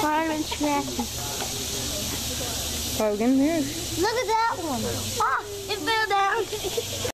Fireman Scratchy. Logan, here. Look at that one. Ah, it fell down.